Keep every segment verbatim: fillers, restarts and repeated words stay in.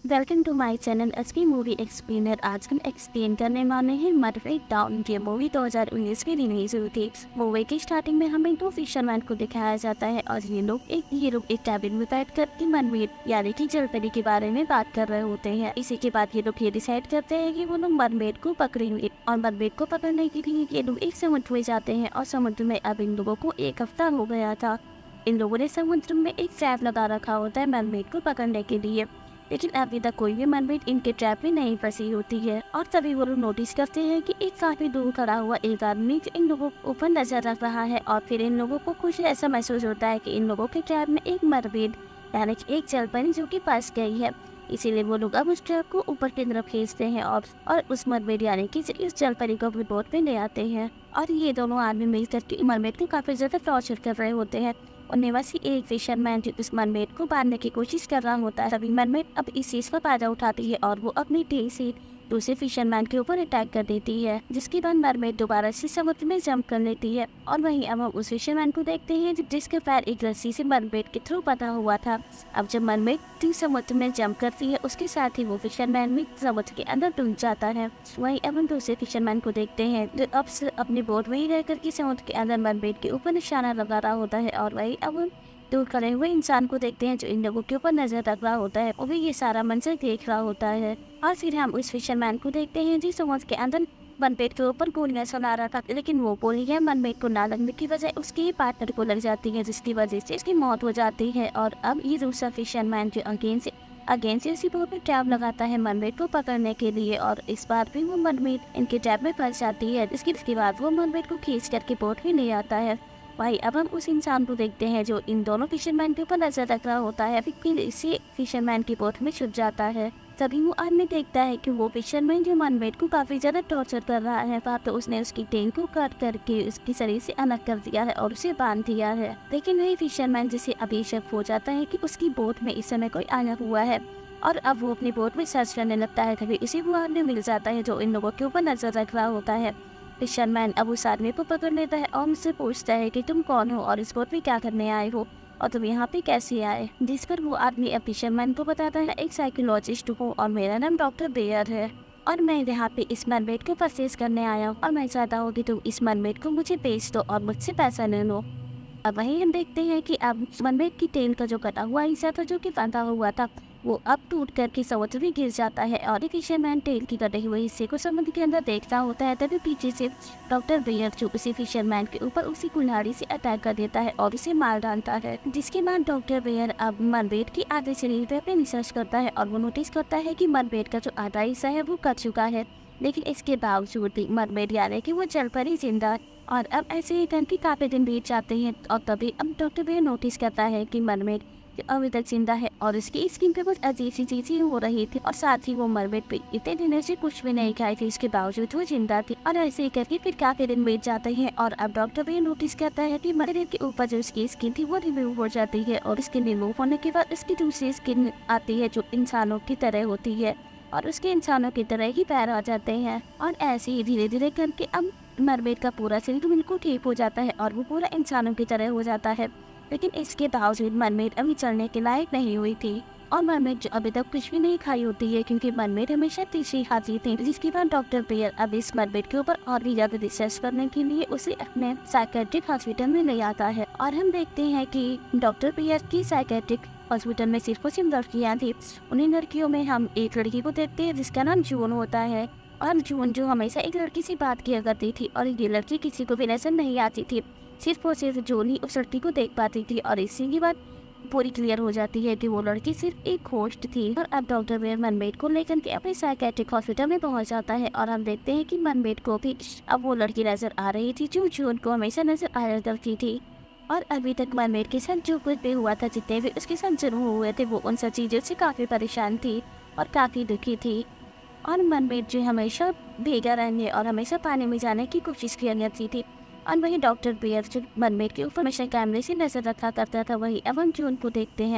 Welcome to my channel SP movie explainer. आज हम explain करने वाले हैं मरवे टाउन। ये मूवी दो हज़ार उन्नीस में रिलीज हुई थी। मूवी की स्टार्टिंग में हमें दो फिशरमैन को दिखाया जाता है और ये लोग एक ये लोग एक कैबिन में बैठ कर की मरमेड यानी कि जलपरी के बारे में बात कर रहे होते हैं। इसी के बाद ये लोग ये डिसाइड करते हैं कि वो लोग मरमेड को पकड़ेंगे और मरमेड को पकड़ने के लिए ये लोग एक समुद्र में जाते हैं और समुद्र में अब इन लोगों को एक हफ्ता हो गया था। इन लोगों ने समुद्र में एक ट्रैप लगा रखा होता है मरमेड को पकड़ने के लिए, लेकिन अभी तक कोई भी मरमेड इनके ट्रैप में नहीं फंसी होती है। और तभी वो लोग नोटिस करते हैं कि एक काफी दूर खड़ा हुआ एक आदमी जो इन लोगों के ऊपर नजर रख रहा है और फिर इन लोगों को कुछ ऐसा महसूस होता है कि इन लोगों के ट्रैप में एक मरमेड यानी कि एक जलपरी जो कि फंस गई है। इसीलिए वो लोग अब उस ट्रैप को ऊपर की तरफ खींचते हैं और और उस मरमेड यानी कि इस जलपरी को अपनी बोट में ले आते हैं। और ये दोनों आदमी मिलकर के मरमेड को काफी ज्यादा टॉर्चर कर रहे होते हैं। और निवासी एक फिशरमैन जो इस मरमेड को मारने की कोशिश कर रहा होता है। तभी मरमेड अब इस चीज का फायदा उठाती है और वो अपनी टेल से दूसरे फिशरमैन के ऊपर अटैक कर देती है, जिसके बाद मरमेड दोबारा से समुद्र में जंप कर लेती है। और वहीं अब हम उस फिशरमैन को देखते हैं जिसके पैर एक रस्सी से मरमेड के थ्रू बंधा हुआ था। अब जब मरमेड समुद्र में जंप करती है उसके साथ ही वो फिशरमैन भी समुद्र के अंदर डूब जाता है। वहीं अब हम दूसरे फिशरमैन को देखते हैं जो अब से अपनी बोट में ही रहकर के समुद्र के अंदर मरमेड के ऊपर निशाना लगा रहा होता है। और वहीं अब हम दूर खड़े हुए इंसान को देखते हैं जो इन लोगों के ऊपर नजर रख रहा होता है, वो भी ये सारा मंजर देख रहा होता है। और फिर हम उस फिशरमैन को देखते हैं जो समुद्र के अंदर मरमेड के ऊपर गोलियां चला रहा था, लेकिन वो गोलियां मरमेड को ना लगने की वजह उसके ही पार्टनर को लग जाती है, जिसकी वजह से इसकी मौत हो जाती है। और अब ये दूसरा फिशरमैन जो अगेन से अगेन से उसी बोट में ट्रैप लगाता है मरमेड को पकड़ने के लिए, और इस बार भी वो मरमेड इनके ट्रैप में फंस जाती है। इसके बाद वो मरमेड को खींच करके बोट में ले आता है। भाई अब हम उस इंसान को देखते हैं जो इन दोनों फिशरमैन के ऊपर नजर रख रहा होता है, फिर इसी फिशरमैन की बोट में छुप जाता है। तभी वो आदमी देखता है कि वो फिशरमैन जो मरमेड को काफी ज्यादा टॉर्चर कर रहा है, वहाँ तो उसने उसकी टेल को कट करके उसकी शरीर से अलग कर दिया है और उसे बांध दिया है। लेकिन वही फिशरमैन जिसे अभी शक हो जाता है कि उसकी बोट में इस समय कोई आया हुआ है और अब वो अपनी बोट में सर्च करने लगता है। तभी इसी वो आदमी मिल जाता है जो इन लोगों के ऊपर नजर रख रहा होता है। फिशरमैन अब उस आदमी को पकड़ लेता है और उससे पूछता है कि तुम कौन हो और इस बोट में क्या करने आए हो और तुम यहाँ पे कैसे आए। जिस पर वो आदमी अब फिशरमैन को बताता है एक साइकोलॉजिस्ट हूँ और मेरा नाम डॉक्टर बेयर है और मैं यहाँ पे इस मरमेड को परचेज करने आया हूँ और मैं चाहता हूँ कि तुम इस मरमेड को मुझे बेच दो और मुझसे पैसा ले लो। अब वहीं हम देखते हैं कि अब मरमेड की टेल का जो कटा हुआ हिस्सा था जो कि बंधा हुआ था वो अब टूट करके समुद्र में गिर जाता है और फिशरमैन टेल की कटे हुए हिस्से को समुद्र के अंदर देखता होता है। तभी पीछे से डॉक्टर बेयर जो उसी फिशरमैन के ऊपर उसी कुल्हाड़ी से अटैक कर देता है और उसे मार डालता है। जिसके बाद डॉक्टर बेयर अब मरमेड की आधे शरीर पर अपने रिसर्च करता है और वो नोटिस करता है कि मरमेड का जो आधा हिस्सा है वो कट चुका है, लेकिन इसके बावजूद भी मरमेड यानी कि वो जल पर ही जिंदा है। और अब ऐसे ही करके काफी दिन बीत जाते हैं और तभी अब डॉक्टर बेयर नोटिस करता है कि मरमेड अभी तक जिंदा है और इसकी स्किन पे कुछ अजीब सी चीजें हो रही थी और साथ ही वो मरमेड पे इतने दिनों से कुछ भी नहीं खाई थी, इसके बावजूद वो जिंदा थी। और ऐसे ही करके फिर काफी दिन बीत जाते हैं और अब डॉक्टर भी नोटिस करता है कि मरमेड के ऊपर जो उसकी स्किन थी वो रिमूव हो जाती है और स्किन रिमूव होने के बाद उसकी दूसरी स्किन आती है जो इंसानों की तरह होती है और उसके इंसानों की तरह ही पैर आ जाते हैं। और ऐसे ही धीरे धीरे करके अब मरमेड का पूरा शरीर बिल्कुल ठीक हो जाता है और वो पूरा इंसानों की तरह हो जाता है। लेकिन इसके बावजूद मरमेड अभी चलने के लायक नहीं हुई थी और मरमेड जो अभी तक कुछ भी नहीं खाई होती है क्योंकि मरमेड हमेशा तीसरी खाती थी। जिसके बाद डॉक्टर बेयर अब इस मरमेड के ऊपर और भी ज्यादा रिसर्च करने के लिए उसे अपने साइकेट्रिक हॉस्पिटल में ले आता है। और हम देखते हैं कि डॉक्टर बेयर की साइकेट्रिक हॉस्पिटल में सिर्फ और सिर्फ लड़कियाँ थी। उन्हीं लड़कियों में हम एक लड़की को देखते हैं जिसका नाम जून होता है और जून जो हमेशा एक लड़की से बात किया करती थी और ये लड़की किसी को भी नजर नहीं आती थी, सिर्फ और सिर्फ जून ही उस लड़की को देख पाती थी। और इसी की बात पूरी क्लियर हो जाती है कि वो लड़की सिर्फ एक होस्ट थी। और अब डॉक्टर बेयर मरमेड को लेकर के अपने साइकेट्रिक हॉस्पिटल में पहुंच जाता है और हम देखते हैं कि मरमेड को भी अब वो लड़की नजर आ रही थी जो जून को हमेशा नजर आया करती थी। और अभी तक मरमेड के साथ जो कुछ भी हुआ था, जितने भी उसके साथ जरूर हुए थे, वो उन सब चीज़ों से काफ़ी परेशान थी और काफ़ी दुखी थी। और मरमेड जो हमेशा भीगा रहने और हमेशा पानी में जाने की कोशिश किया करती थी। और वही डॉक्टर बेयर जो मरमेड के ऊपर हमेशा कैमरे से नजर रखा करता था, वही अब हम जून को देखते हैं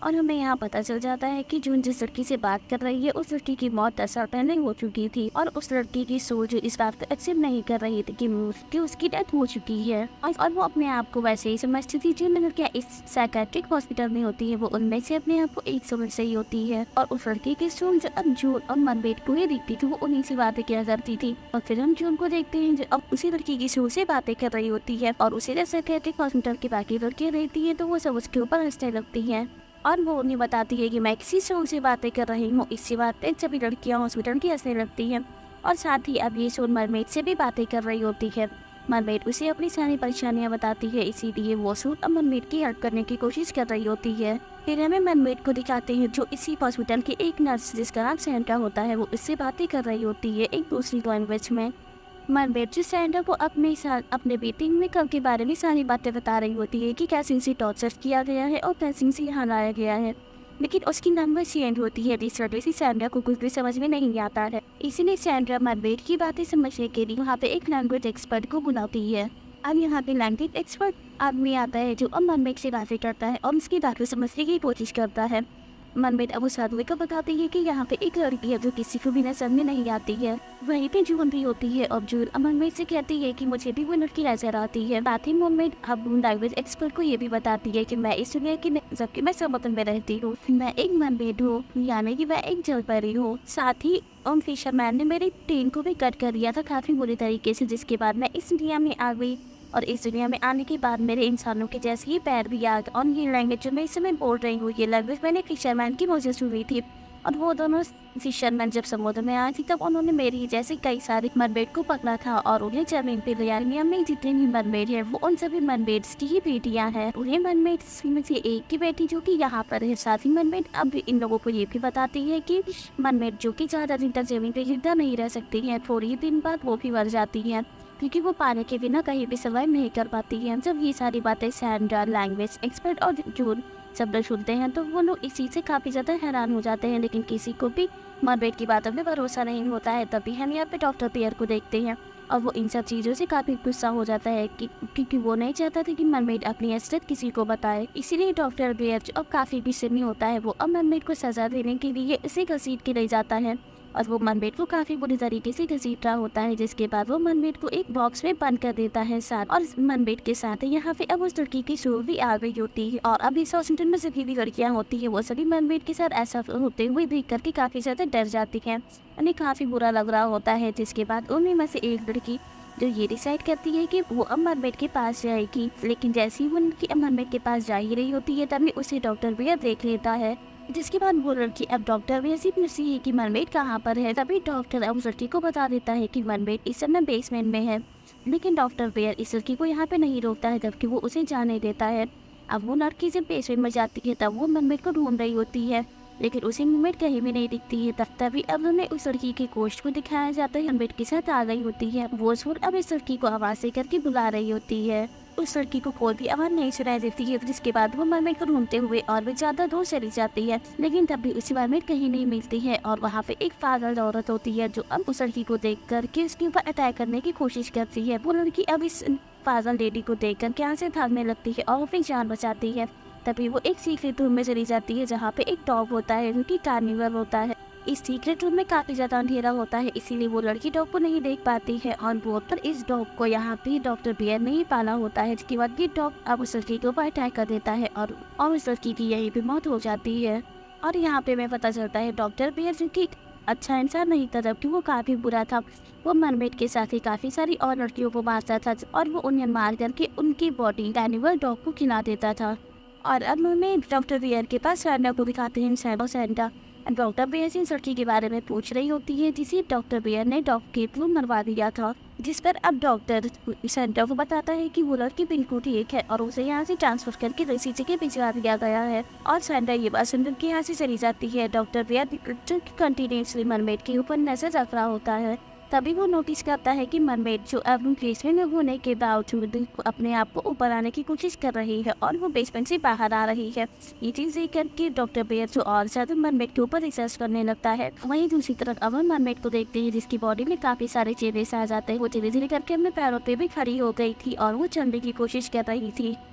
और हमें यहाँ पता चल जाता है कि जून जिस लड़की से बात कर रही है उस लड़की की मौत दस साल पहले हो चुकी थी और उस लड़की की सोच इस बात को एक्सेप्ट नहीं कर रही थी कि कि उसकी डेथ हो चुकी है और, और वो अपने आप को वैसे ही समझती थी जो लड़कियाँ इस साइकेट्रिक हॉस्पिटल में होती है वो उनमें से अपने आप को एक समझ से ही होती है। और उस लड़की की सोच जो अब जून और मनमीत को ही दिखती थी वो उन्हीं से बातें किया करती थी। और फिर हम जून को देखते हैं जो अब उसी लड़की की सोच से बातें कर रही होती है और उसी साइकेट्रिक हॉस्पिटल की बाकी लड़कियाँ रहती है तो वो सब उसके ऊपर हंसने लगती है और वो उन्हें बताती है कि मैं किसी सोच से बातें कर रही हूँ। इससे बातें सभी लड़कियाँ हॉस्पिटल की हंसने लगती हैं और साथ ही अब ये सोन मरमेड से भी बातें कर रही होती है। मरमेड उसे अपनी सारी परेशानियां बताती है, इसीलिए वो सोन अब मरमेड की हेल्प करने की कोशिश कर रही होती है। फिर हमें मरमेड को दिखाते हैं जो इसी हॉस्पिटल की एक नर्स जिसका नाम सैंड्रा होता है वो इससे बातें कर रही होती है एक दूसरी लैंग्वेज में। मरमेड जो सैंड्रा को अपने साथ अपने बेटे में कल के बारे में सारी बातें बता रही होती है कि कैसे इसे टॉर्चर किया गया है और कैसे इसे यहाँ लाया गया है, लेकिन उसकी लैंग्वेज चेंज होती है जिस वजह से सैंड्रा को कुछ भी समझ में नहीं आता है। इसीलिए सैंड्रा मरमेड की बातें समझने के लिए वहाँ पे एक लैंग्वेज एक्सपर्ट को बुलाती है। अब यहाँ पे लैंग्वेज एक्सपर्ट आदमी आता है जो अब मरमेड से बातें करता है और उसकी बात को समझने की कोशिश करता है। मरमेड अब उस आदमी को बताती है कि यहाँ पे एक लड़की है जो किसी को भी नजर में नहीं आती है। वहीं पे जून भी होती है और जून मरमेड से कहती है कि मुझे भी वो लड़की नजर आती है। साथ ही मरमेड अब लैंग्वेज एक्सपर्ट को ये भी बताती है कि मैं इस दुनिया की जबकि मैं समुद्र में रहती हूँ, मैं एक मरमेड हूँ, यानी कि मैं एक जल परी हूँ। साथ ही ओम फिशरमैन ने मेरी ट्रेन को भी कट कर दिया था काफी बुरी तरीके से, जिसके बाद मैं इस दुनिया में आ गई और इस दुनिया में आने के बाद मेरे इंसानों के जैसे ही पैर भी आ गए। और ये लैंग्वेज जो मैं इस समय बोल रही हूँ ये लैंग्वेज मैंने फिशरमैन की वजह से हुई थी और वो दोनों फिशरमैन जब समुद्र में आए थे तब उन्होंने मेरी जैसे कई सारे मरमेड को पकड़ा था और उन्हें जमीन पे ले आया। में जितने भी मरमेड है वो उन सभी मरमेड्स की ही बेटियां हैं। उन्हें मरमेड्स में से एक की बेटी जो कि यहाँ पर है। साथ ही मरमेड अब इन लोगों को ये भी बताती है कि मरमेड जो कि ज्यादा दिन तक जमीन पे जिंदा नहीं रह सकती है, थोड़ी दिन बाद वो भी मर जाती है क्योंकि वो पानी के बिना कहीं भी सर्वाइव नहीं कर पाती है। जब ये सारी बातें सैंड्रा लैंग्वेज एक्सपर्ट और जून सब लोग सुनते हैं तो वो लोग इसी से काफ़ी ज़्यादा हैरान हो जाते हैं, लेकिन किसी को भी मरमेड की बातों में भरोसा नहीं होता है। तभी हम यहाँ पे डॉक्टर पियर को देखते हैं और वो इन सब चीज़ों से काफ़ी गुस्सा हो जाता है कि क्योंकि वो नहीं चाहता था कि मरमेड अपनी असलियत किसी को बताए। इसीलिए डॉक्टर पियर जो अब काफ़ी गुस्से में होता है वो अब मरमेड को सजा देने के लिए इसे घसीट के ले जाता है और वो मरमेड को काफी बुरी तरीके से घसीट रहा होता है, जिसके बाद वो मरमेड को एक बॉक्स में बंद कर देता है साथ। और मरमेड के साथ यहाँ पे अब उस लड़की की सूर भी आ गई होती है और अब इस हॉस्पिटल में सभी भी लड़कियां होती है वो सभी मरमेड के साथ ऐसा होते हुए देख करके काफी ज्यादा डर जाती है, उन्हें काफी बुरा लग रहा होता है। जिसके बाद उन्हीं में से एक लड़की जो ये डिसाइड करती है कि वो अब मरमेड के पास जाएगी, लेकिन जैसे ही वो उनकी अब मरमेड के पास जा ही रही होती है तभी उसे डॉक्टर बियर देख लेता है। जिसके बाद वो लड़की अब डॉक्टर बियर से पूछती है कि मरमेड कहाँ पर है। तभी डॉक्टर अब उस लड़की को बता देता है कि मरमेड इस समय बेसमेंट में है, लेकिन डॉक्टर बियर इस लड़की को यहाँ पे नहीं रोकता है जबकि वो उसे जाने देता है। अब वो लड़की जब बेसमेंट में जाती है तब वो मरमेड को ढूंढ रही होती है, लेकिन उसे मरमेड कहीं भी नहीं दिखती है। तब तभी अब हमें उस लड़की के कोष्ठ को दिखाया जाता है, मरमेड के साथ आ गई होती है। वो सुन अब इस लड़की को आवाज से करके बुला रही होती है। उस लड़की को कोई भी आवाज नहीं सुनाई देती है, जिसके बाद वो मरमेड को ढूंढते हुए और भी ज्यादा दूर चली जाती है, लेकिन तब भी उसी मरमेड कहीं नहीं मिलती है। और वहाँ पे एक पागल औरत होती है जो अब उस लड़की को देख करके उसके ऊपर अटैक करने की कोशिश करती है। वो लड़की अब इस पागल लेडी को देख कर यहाँ से भागने लगती है और अपनी जान बचाती है। तभी वो एक सीक्रेट रूम में चली जाती है जहाँ पे एक डॉग होता है जो कि कार्निवल होता है। इस सीक्रेट रूम में काफी ज्यादा अंधेरा होता है, इसीलिए वो लड़की डॉग को नहीं देख पाती है और बोर्ड पर इस डॉग को यहाँ पे डॉक्टर बियर ने ही पाला होता है। जिसके बाद ये डॉग अब उस लड़की के ऊपर अटैक कर देता है और और उस लड़की की यही भी मौत हो जाती है। और यहाँ पे हमें पता चलता है डॉक्टर बियर जो कि अच्छा इंसान नहीं था जबकि वो काफी बुरा था। वो मरमेड के साथ ही काफी सारी और लड़कियों को मारता था और वो उन्हें मार करके उनकी बॉडी कैनिवल डॉग को खिला देता था। और अब हमें डॉक्टर बियर के पास सैंडा को दिखाते हैं। सैंडा सैंडा डॉक्टर बियर से इस लड़की के बारे में पूछ रही होती है जिसे डॉक्टर बियर ने डॉग के थ्रू मरवा दिया था, जिस पर अब डॉक्टर सैंडा को बताता है कि वो लड़की बिल्कुल ठीक है और उसे यहाँ से ट्रांसफर करके दूसरी जगह भिजवा दिया गया है। और सैंडा ये बात सुनकर के यहाँ से चली जाती है। डॉक्टर बियर कंटिन्यूसली मरमेड के ऊपर नजर रख रहा होता है। तभी वो नोटिस करता है कि मरमेड जो अब बेसमेंट में होने के बावजूद अपने आप को ऊपर आने की कोशिश कर रही है और वो बेसमेंट से बाहर आ रही है। ये चीज देख करके डॉक्टर बियर जो और ज्यादा मरमेड के ऊपर रिसर्च करने लगता है। वहीं दूसरी तरफ अब हम मरमेड को देखते हैं जिसकी बॉडी में काफी सारे चेहरे आ जाते हैं। वो धीरे धीरे करके अपने पैरों पे भी खड़ी हो गई थी और वो चलने की कोशिश कर रही थी।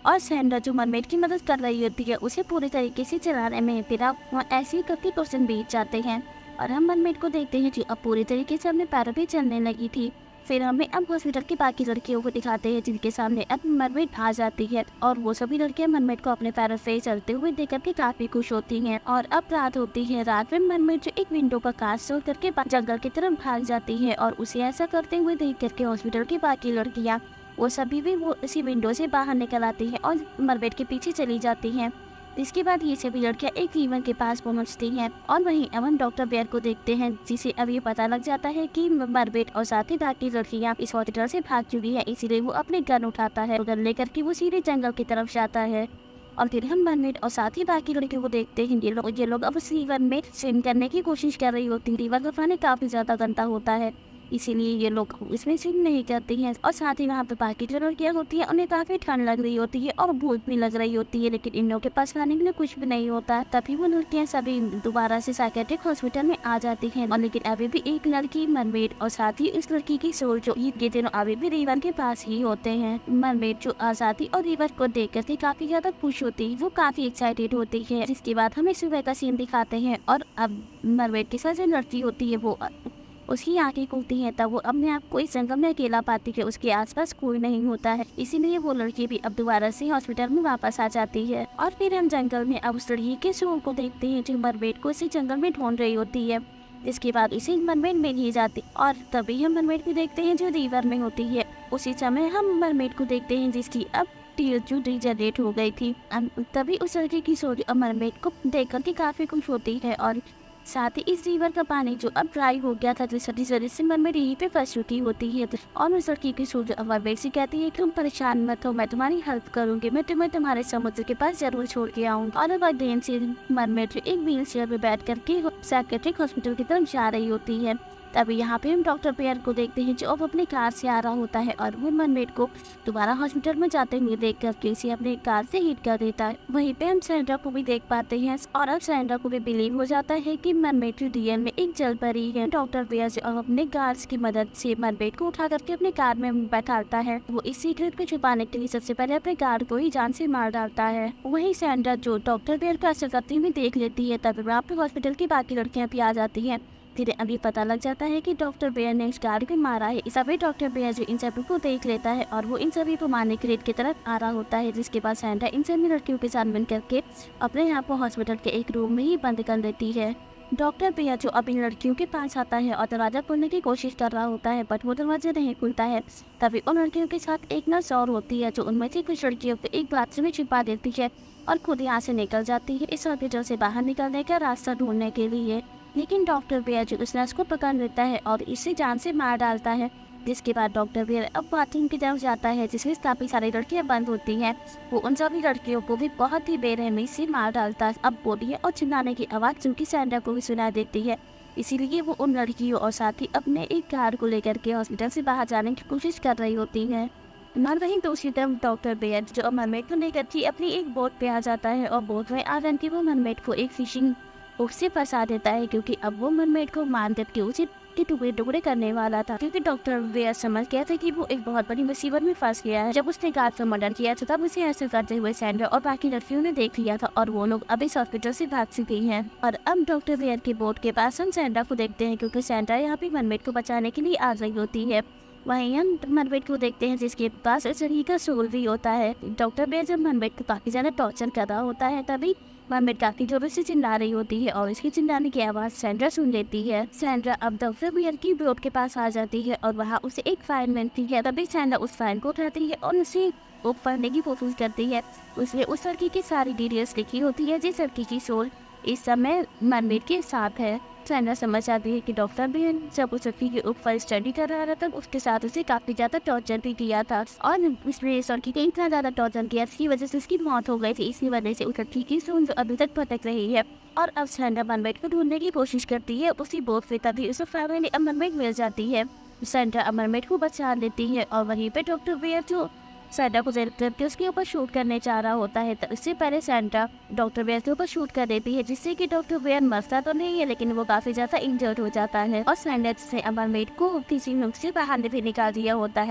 और सैंड्रा जो मरमेड की मदद कर रही होती है उसे पूरी तरीके से चलाने में फिर अब ऐसे ही करके क्वेश्चन बीत जाते हैं और हम मरमेड को देखते हैं जो अब पूरी तरीके से अपने पैरों पे चलने लगी थी। फिर हमें अब हॉस्पिटल की बाकी लड़कियों को दिखाते हैं जिनके सामने अब मरमेड आ जाती है और वो सभी लड़कियां मरमेड को अपने पैरों से चलते हुए देख करके काफी खुश होती हैं। और अब रात होती है। रात में मरमेड जो एक विंडो का कांच तोड़ करके जंगल की तरफ भाग जाती है और उसे ऐसा करते हुए देख करके हॉस्पिटल की बाकी लड़कियां वो सभी भी वो इसी विंडो से बाहर निकल आती हैं और मरमेड के पीछे चली जाती हैं। इसके बाद ये सभी लड़कियां एक रीवर के पास पहुंचती हैं और वहीं अमन डॉक्टर बेयर को देखते हैं जिसे अब ये पता लग जाता है कि मरमेड और साथ ही बाकी लड़कियां इस हॉस्पिटल से भाग चुकी है। इसीलिए वो अपने गन उठाता है, गन लेकर के वो सीधे जंगल की तरफ जाता है। और फिर हम मरमेड और साथ ही बाकी लड़कियों को देखते हैं। ये लोग ये लोग अब उस रिवर में स्विम करने की कोशिश कर रही होती है। रिवर का पानी काफी ज्यादा गंदा होता है, इसीलिए ये लोग इसमें स्विम नहीं करती हैं। और साथ ही वहाँ पे बाकी जो लड़कियाँ होती हैं उन्हें काफ़ी ठंड लग रही होती है और भूख भी लग रही होती है, लेकिन इन लोगों के पास खाने के लिए कुछ भी नहीं होता है। तभी वो लड़कियाँ सभी दोबारा से साइकेट्रिक हॉस्पिटल में आ जाती हैं और लेकिन अभी भी एक लड़की मरमेड और साथ ही उस लड़की की सोल जो ईद के दिनों अभी भी रिवर के पास ही होते हैं। मरमेड जो आज़ादी और रिवर को देख करके काफ़ी ज़्यादा खुश होती है, वो काफ़ी एक्साइटेड होती है। जिसके बाद हमें सुबह का सीन दिखाते हैं और अब मरमेड के साथ जो लड़की होती है वो उसकी आंखें खुलती हैं तब वो अपने आप को इस जंगल में अकेला पाती है। उसके आसपास कोई नहीं होता है, इसीलिए वो लड़की भी अब दोबारा से हॉस्पिटल में वापस आ जाती है। और फिर हम जंगल में अब उस लड़की के सोल को देखते हैं जो मरमेड को इसी जंगल में ढूंढ रही होती है। इसके बाद इसी मरमेड में ली जाती और तभी हम मरमेड को देखते हैं जो रिवर में होती है। उसी समय हम मरमेड को देखते हैं जिसकी अब टील जो डिजनरेट हो गई थी। तभी उस लड़की की सोल मरमेड को देख करके काफी खुश होती है और साथ ही इस रिवर का पानी जो अब ड्राई हो गया था जिस वजह से मरमेड यहीं पे फंस चुकी होती है। और उस लड़की की सोच अब मरमेड से कहती है तुम परेशान मत हो, मैं तुम्हारी हेल्प करूंगी, मैं तुम्हें तुम्हारे समुद्र के पास जरूर छोड़ के आऊंगी। और अब अगेन से मरमेड जो एक व्हील चेयर में बैठ करके साइकेट्रिक हॉस्पिटल की तरफ जा रही होती है। तभी यहाँ पे हम डॉक्टर बेयर को देखते हैं जो अब अपनी कार से आ रहा होता है और वो मरमेड को दोबारा हॉस्पिटल में जाते हुए देख करके इसे अपने कार से हिट कर देता है। वहीं पे हम सैंड्रा को भी देख पाते हैं और अब सैंड्रा को भी बिलीव हो जाता है कि मरमेड रियल में एक जल परी है। डॉक्टर बेयर जो अब अपने गार्ड्स की मदद से मरमेड को उठा करके अपने कार में बैठाता है। वो इस सीक्रेट को छुपाने के लिए सबसे पहले अपने गार्ड को ही जान से मार डालता है। वही सैंड्रा जो डॉक्टर बेयर का असर करती हुई देख लेती है तब वहाँ पे हॉस्पिटल की बाकी लड़कियां भी आ जाती है। फिर अभी पता लग जाता है कि डॉक्टर बेयर ने इस गार्ड को मारा है। सभी डॉक्टर बेयर जो इन सभी को देख लेता है और वो इन सभी को मारने के रेट की तरफ आ रहा होता है। जिसके बाद सैंड्रा इन सभी लड़कियों के साथ मिल करके अपने यहाँ को हॉस्पिटल के एक रूम में ही बंद कर देती है। डॉक्टर बेयर जो अब इन लड़कियों के पास आता है और दरवाजा खोलने की कोशिश कर रहा होता है बट वो दरवाजा नहीं खुलता है। तभी उन लड़कियों के साथ एक नर्स और होती है जो उनमें से कुछ लड़कियों को एक बाथरूम में छिपा देती है और खुद यहाँ से निकल जाती है इस हॉस्पिटल से बाहर निकलने का रास्ता ढूंढने के लिए। लेकिन डॉक्टर बेयर जो उस नर्स को पकड़ लेता है और इसे जान से मार डालता है। जिसके बाद डॉक्टर बेयर अब बाथरूम की तरफ जाता है जिसमें काफी सारी लड़कियां बंद होती हैं। वो उन सभी लड़कियों को भी बहुत ही बेरहमी से मार डालता है। अब बोलिए और चिल्लाने की आवाज़ जो कि सैंड्रा को भी सुनाई देती है, इसीलिए वो उन लड़कियों और साथ ही अपने एक कार को लेकर के हॉस्पिटल से बाहर जाने की कोशिश कर रही होती है। मर वहीं दूसरी तरफ डॉक्टर बेयर जो मरमेड को लेकर के अपनी एक बोट पे आ जाता है और बोट में आ रही वो मरमेड को एक फिशिंग हुक से फंसा देता है क्योंकि अब वो मरमेड को मार करके उसे के टुकड़े टुकड़े करने वाला था। क्योंकि डॉक्टर बेयर समझ गया था कि वो एक बहुत बड़ी मुसीबत में फंस गया है। जब उसने गार्ड का मर्डर किया था तब उसे ऐसे करते हुए सैंड्रा और बाकी लड़कियों ने देख लिया था और वो लोग अब इस हॉस्पिटल से भाग चुके हैं। और अब डॉक्टर बेयर की बोट के पास हम सैंड्रा को देखते हैं क्योंकि सैंड्रा यहाँ पे मरमेड को बचाने के लिए आ रही होती है। वहीं हम मरमेड को देखते हैं जिसके पास इस लड़की का सोल भी होता है। डॉक्टर बेयर जब मरमेड को काफी ज्यादा टॉर्चर कर रहा होता है तभी मरमेड काफी जोरों से चिल्ला रही होती है और इसकी चिल्लाने की आवाज सैंड्रा सुन लेती है। सैंड्रा अब डॉक्टर बेयर की बोट के पास आ जाती है और वहाँ उसे एक फाइल मिलती है। तभी सैंड्रा उस फाइल को उठाती है और उसे वो पढ़ने की कोशिश करती है। उसमें उस लड़की की सारी डिटेल्स लिखी होती है जिस लड़की की सोल इस समय मरमेड के साथ है। सैंड्रा समझ आती है कि डॉक्टर बेयर जब उस लड़की के ऊपर स्टडी कर रहा था तब उसके साथ उसे काफी ज्यादा टॉर्चर भी किया था और उसने इस लड़की को इतना ज्यादा टॉर्चर किया इसकी वजह से उसकी मौत हो गई थी। इसी वजह से उस लड़की की सोल अभी तक भटक रही है और अब सैंड्रा मरमेड को ढूंढने की कोशिश करती है उसी बोट पे। तभी उसे फाइनली मरमेड मिल जाती है। सैंड्रा मरमेड को बचा लेती है और वहीं पे डॉक्टर बेयर जो सैंड्रा को जेल करके उसके ऊपर शूट करने चाह रहा होता है तो इससे पहले सैंड्रा डॉक्टर बेयर के ऊपर शूट कर देती है जिससे कि डॉक्टर बेयर मरता तो नहीं है लेकिन वो काफी ज्यादा इंजर्ड हो जाता है और सैंड्रा से मरमेड को किसी नुस्खे से बाहर भी निकाल दिया होता है।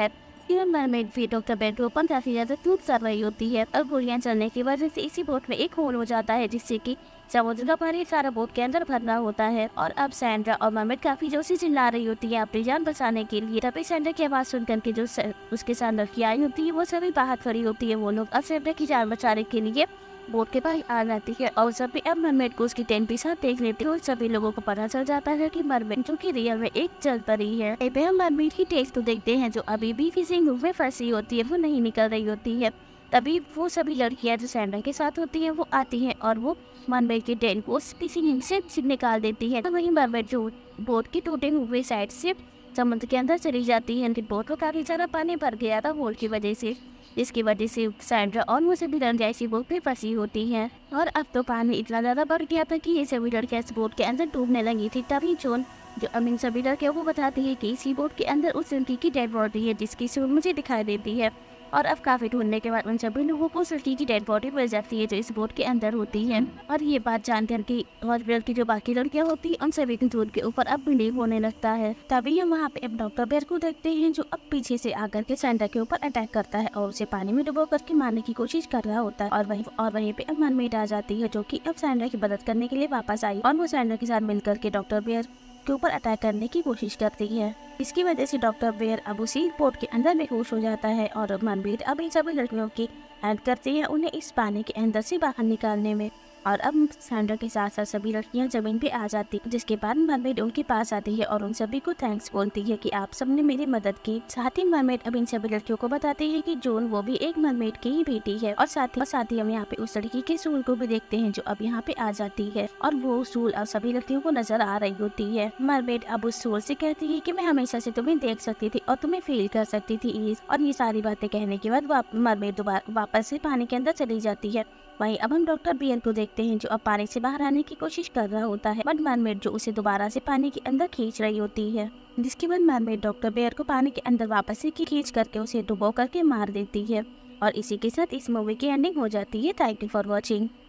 इसके बाद मरमेड भी डॉक्टर बेयर के ऊपर काफी ज्यादा टूट कर रही होती है और गोलियां चलने की वजह से इसी बोट में एक होल हो जाता है, जिससे कि समुद्र का पानी सारा बोट के अंदर भरना होता है। और अब सैंड्रा और मरमेड काफी जोर से चिल्ला रही होती है अपनी जान बचाने के लिए। तभी सैंड्रा की आवाज सुनकर के जो उसके साथ लड़की आई होती है वो सभी बाहर खड़ी होती है। वो लोग अब सैंड्रा की जान बचाने के लिए बोट के पास आ जाती है और सभी अब मरमेड को उसकी टेंट के साथ देख लेती है और सभी लोगों को पता चल जाता है कि मरमेड जो कि रियल में एक जल परी है। हम मरमेड की टेस्ट को देखते हैं जो अभी भी फिशिंग लूप में फंसी होती है, वो नहीं निकल रही होती है। तभी वो सभी लड़कियां जो सैंड्रा के साथ होती है वो आती हैं और वो मरमेड की टेंट को फिशिंग से निकाल देती है। तो वहीं मरमेड जो बोट की टूटे हुए साइड से समुद्र के अंदर चली जाती है। बोट को काफी सारा पानी भर गया था होल की वजह से, जिसकी वजह से सैंड्रा और वो सभी लड़कियां इसी बोट पे फंसी होती हैं। और अब तो पानी इतना ज्यादा बढ़ गया था कि ये सभी लड़कियां इस बोट के अंदर डूबने लगी थी। तभी जोन जो अब इन सभी लड़कियों को बताती है कि इसी बोट के अंदर उस लड़की की डेड बॉडी है जिसकी सूर मुझे दिखाई देती है। और अब काफी ढूंढने के बाद उन सभी लोगों को उस लड़की की डेड बॉडी मिल जाती है जो इस बोट के अंदर होती है। और ये बात जानकर कि हॉस्पिटल की जो बाकी लड़कियां होती हैं उन सभी के दूध के ऊपर अब बिलीव होने लगता है। तभी हम वहाँ पे अब डॉक्टर बेयर को देखते हैं जो अब पीछे से आकर के सैंड्रा के ऊपर अटैक करता है और उसे पानी में डुबो करके मारने की कोशिश कर रहा होता है। और वहीं और वहीं पे अब मरमेड आ जाती है जो कि अब सैंड्रा की मदद करने के लिए वापस आई और वो सैंड्रा के साथ मिलकर के डॉक्टर बेयर के ऊपर अटैक करने की कोशिश करती है। इसकी वजह से डॉक्टर बेयर अब उसी बोट के अंदर बेहोश हो जाता है और मरमेड अब इन सभी लड़कियों की हेल्प करती है उन्हें इस पानी के अंदर से बाहर निकालने में। और अब सैंड्रा के साथ साथ सभी लड़कियां जमीन पे आ जाती है, जिसके बाद मरमेड उनके पास आती है और उन सभी को थैंक्स बोलती है कि आप सबने मेरी मदद की। साथ ही मरमेड अब इन सभी लड़कियों को बताती है कि जोन वो भी एक मरमेड की ही बेटी है। और साथ ही और साथ ही हम यहाँ पे उस लड़की के सूल को भी देखते हैं जो अब यहाँ पे आ जाती है और वो सूल अब सभी लड़कियों को नजर आ रही होती है। मरमेड अब उस सूल से कहती है कि मैं हमेशा से तुम्हें देख सकती थी और तुम्हें फील कर सकती थी। और ये सारी बातें कहने के बाद मरमेड दोबारा वापस से पानी के अंदर चली जाती है। वहीं अब हम डॉक्टर बेयर को देखते हैं जो अब पानी से बाहर आने की कोशिश कर रहा होता है, बट मरमेड जो उसे दोबारा से पानी के अंदर खींच रही होती है, जिसके बाद मरमेड डॉक्टर बेयर को पानी के अंदर वापस से खींच करके उसे डुबो करके मार देती है। और इसी के साथ इस मूवी की एंडिंग हो जाती है। Thank you for watching.